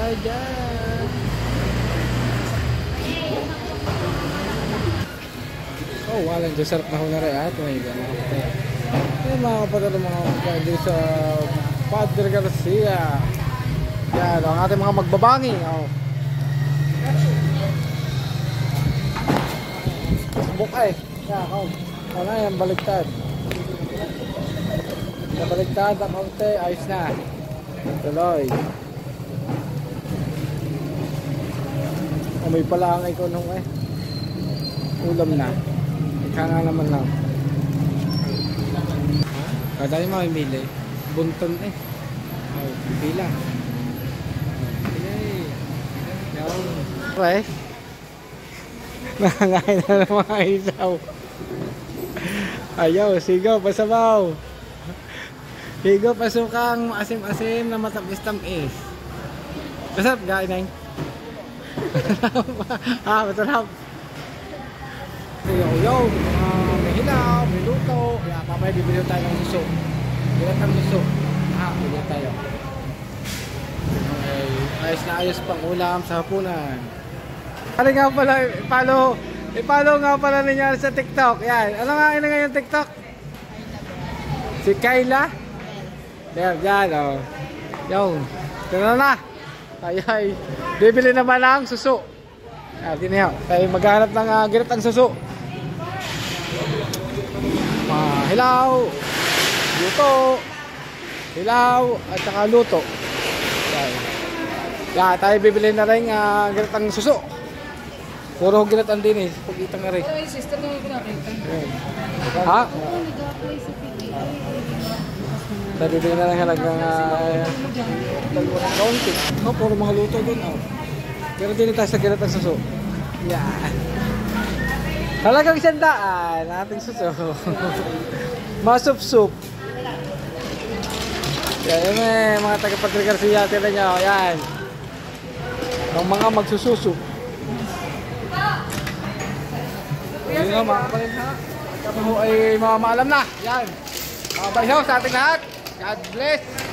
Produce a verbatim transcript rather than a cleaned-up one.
tayo dyan. Oh, walang desert na hula rin at may gano'n. Ayan mga kapatid ng mga kapatid dito sa Padre Garcia. Yan, ang ating mga magbabangi. Oh. Facebook eh. Yan, oh. Ano yan, baliktad. Nabaliktad ang kaunti, ayos na. Tuloy. Amoy pala ang ikonong eh. Ulam na. Ika nga naman lang. Kada yung mga mili. Bunton eh. Oh, bila. Okay. Yan. Okay. Nangangain na ng mga isaw. Ayaw, sigaw, pasabaw. Sigaw, pasukang asim-asim na matamis-tamis. Masarap ga, inay? Ah, masarap. Yo, yo, uh, may hilaw, may luto. Yeah, mamaya bibili tayo ng suso. Bilat ang suso. Ah, bibili tayo. Okay, ayos na ayos pang ulam sa hapunan. Ano nga pala, follow, i-follow nga pala ninyo sa TikTok. Yan, ano nga ina nga yung TikTok? Si Kayla? Yan, yan, oh. Yung, gano'n na. Ay, ay, bibili naman ang suso. Yan, tinihaw. Tayo maghanap ng uh, ginatang suso. Hilaw, luto, hilaw, at saka luto. Yan. Yan, tayo bibili na rin uh, ginatang suso. Puro ginatan din eh, pag-itang na rin. Pero yung sister na yung pinakita. Ha? Tayo bibili na rin halagang dalawang kaunti. Oh, puro mga luto dun. Oh. Pero din tayo sa ginatang suso. Yan. Halagang sandaan, ating suso. Masup-sup. Yan, yun eh, mga taga-Padre Garcia, tila nyo, yan. Ang mga magsususup. Yun nga mga kapatid ha. Kami ho ay mga maalam na. Yan. Mga balisaw sa ating lahat. God bless.